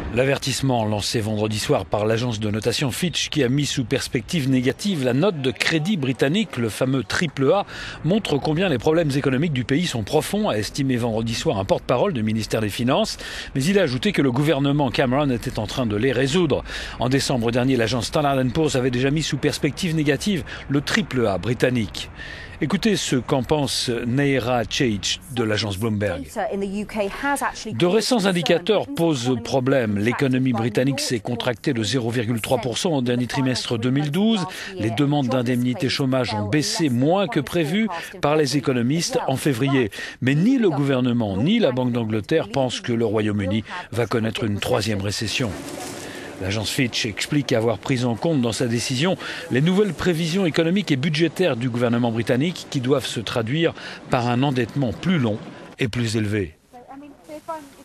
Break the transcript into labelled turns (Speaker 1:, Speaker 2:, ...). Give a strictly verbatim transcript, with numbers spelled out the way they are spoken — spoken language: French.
Speaker 1: L'avertissement lancé vendredi soir par l'agence de notation Fitch, qui a mis sous perspective négative la note de crédit britannique, le fameux triple A, montre combien les problèmes économiques du pays sont profonds, a estimé vendredi soir un porte-parole du ministère des Finances. Mais il a ajouté que le gouvernement Cameron était en train de les résoudre. En décembre dernier, l'agence Standard and Poor's avait déjà mis sous perspective négative le triple A britannique. Écoutez ce qu'en pense Neera Chait de l'agence Bloomberg. De récents indicateurs posent problème. L'économie britannique s'est contractée de zéro virgule trois pour cent au dernier trimestre deux mille douze. Les demandes d'indemnité chômage ont baissé moins que prévu par les économistes en février. Mais ni le gouvernement ni la Banque d'Angleterre pensent que le Royaume-Uni va connaître une troisième récession. L'agence Fitch explique avoir pris en compte dans sa décision les nouvelles prévisions économiques et budgétaires du gouvernement britannique qui doivent se traduire par un endettement plus long et plus élevé.